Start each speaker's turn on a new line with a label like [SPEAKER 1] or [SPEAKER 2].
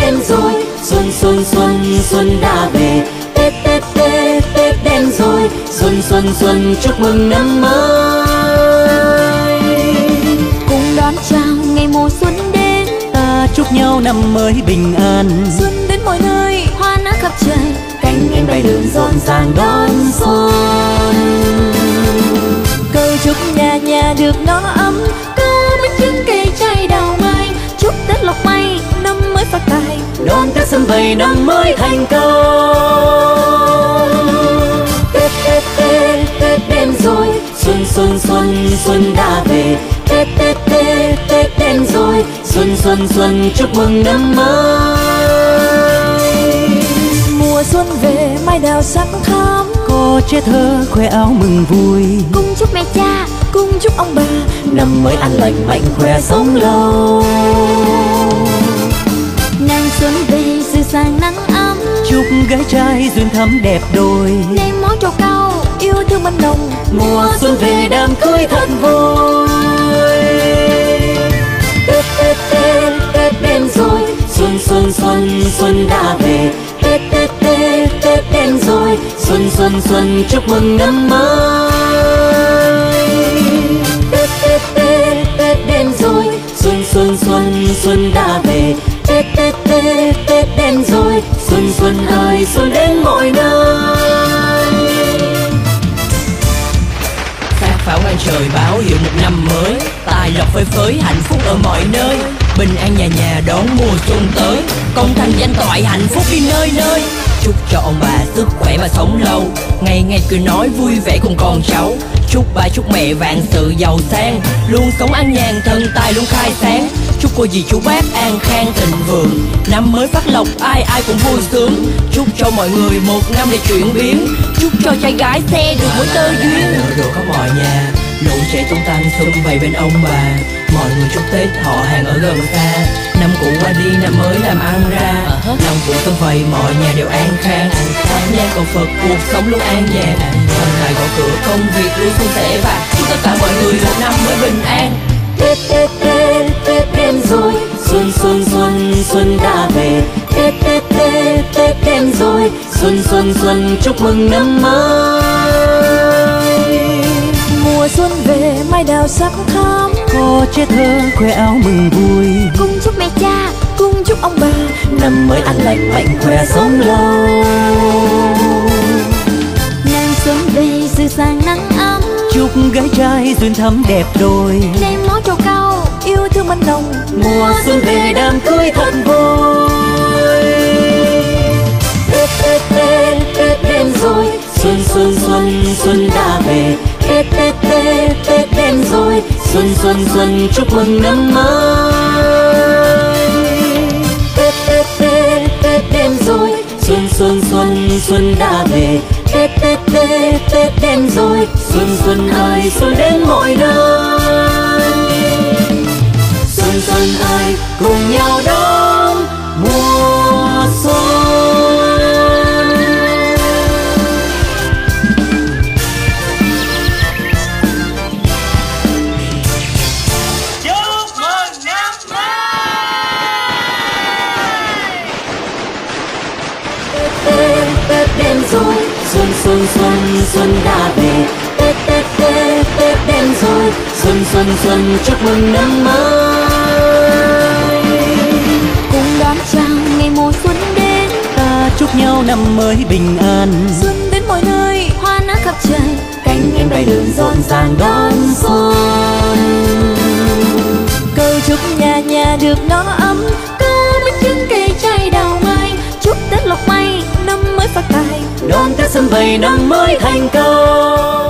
[SPEAKER 1] đến rồi, xuân xuân xuân xuân đã về. Tết Tết Tết Tết đến rồi, xuân xuân xuân chúc mừng năm mới.
[SPEAKER 2] Cùng đón chào ngày mùa xuân đến,
[SPEAKER 1] Ta chúc nhau năm mới bình an.
[SPEAKER 2] xuân đến mọi nơi, hoa nở khắp trời,
[SPEAKER 1] Cánh én bay đường rộn ràng đón xuân.
[SPEAKER 2] cầu chúc nhà nhà được no ấm, câu bánh trưng cây chay đào mai, chúc Tết lộc may năm mới phát tài,
[SPEAKER 1] Đón Tết xuân vầy năm mới thành công. Tết Tết Tết Tết đến rồi, xuân xuân xuân xuân đã về. Tết Tết Tết Tết đến rồi, xuân xuân xuân chúc mừng năm mới.
[SPEAKER 2] mùa xuân về mai đào sắc thắm,
[SPEAKER 1] Cô trẻ thơ khoe áo mừng vui,
[SPEAKER 2] cùng chúc mẹ cha, cùng chúc ông bà,
[SPEAKER 1] năm mới an lành mạnh khỏe sống lâu.
[SPEAKER 2] nàng xuân về sự sang nắng ấm,
[SPEAKER 1] Chúc gái trai duyên thắm đẹp đôi,
[SPEAKER 2] nêm món trầu cau yêu thương bên lòng,
[SPEAKER 1] mùa xuân về đám cưới thật vui. Tết Tết Tết Tết đến rồi, xuân xuân xuân xuân đã về. Tết Tết Tết Tết đến rồi, xuân xuân xuân chúc mừng năm mới. Tết Tết Tết Tết đến rồi, xuân xuân xuân xuân đã về. Tết Tết Tết Tết đến rồi, xuân xuân ơi xuân đến mọi nơi.
[SPEAKER 3] Phát pháo ngang trời báo hiệu một năm mới, tài lộc phơi phới hạnh phúc ở mọi nơi, bình an nhà nhà đón mùa xuân tới, công thành danh toại hạnh phúc đi nơi nơi. Chúc cho ông bà sức khỏe và sống lâu, ngày ngày cười nói vui vẻ cùng con cháu. Chúc ba chúc mẹ vạn sự giàu sang, luôn sống an nhàn thân tài luôn khai sáng. Chúc cô dì chú bác an khang thịnh vượng, năm mới phát lộc ai ai cũng vui sướng. Chúc cho mọi người một năm để chuyển biến, chúc cho trai gái xe được mỗi tơ duyên. Nở rộ khắp mọi nhà, nụ trẻ tung tăng xuân vầy bên ông bà. Mọi người chúc Tết họ hàng ở gần xa, năm cũ qua đi năm mới làm ăn ra. Lòng của xuân vầy mọi nhà đều an khang, thắp nhang cầu Phật cuộc sống luôn an nhàn. Thần tài gõ cửa công việc luôn suôn sẻ, và chúc tất cả mọi người một năm mới bình an.
[SPEAKER 1] Tết Tết Tết Tết đến rồi, xuân xuân xuân xuân đã về. Tết Tết Tết Tết đến rồi, xuân xuân xuân chúc mừng năm mới.
[SPEAKER 2] mùa xuân về mai đào sắc thắm,
[SPEAKER 1] Cô trẻ thơ khoe áo mừng vui,
[SPEAKER 2] cùng chúc mẹ cha, cùng chúc ông bà,
[SPEAKER 1] năm mới an lành mạnh khỏe sống lâu.
[SPEAKER 2] nàng xuân về sự sang nắng ấm,
[SPEAKER 1] Chúc gái trai duyên thắm đẹp đôi,
[SPEAKER 2] nêm món trầu cau yêu thương bên lòng,
[SPEAKER 1] mùa xuân về đám cưới thật vui. Tết Tết Tết Tết đến rồi, xuân xuân xuân xuân đã về. Tết Tết Tết Tết đến rồi, xuân xuân xuân chúc mừng năm mới. Tết Tết Tết Tết đến rồi, xuân xuân xuân xuân đã về. Tết Tết Tết Tết đến rồi, xuân xuân ơi xuân đến mọi nơi. Xuân xuân ơi cùng nhau đón mùa xuân. Tết Tết đến rồi, xuân xuân xuân xuân đã về. Tết Tết Tết Tết đến rồi, xuân xuân xuân chúc mừng năm mới.
[SPEAKER 2] cùng đón chào ngày mùa xuân đến,
[SPEAKER 1] Ta chúc nhau năm mới bình an.
[SPEAKER 2] xuân đến mọi nơi, hoa nở khắp trời,
[SPEAKER 1] Cánh én bay đường rộn ràng đón xuân.
[SPEAKER 2] cầu chúc nhà nhà được no ấm, câu bánh trưng cây chay đào mai, chúc Tết lộc may năm mới phát tài,
[SPEAKER 1] Đón Tết xuân vầy năm mới thành công.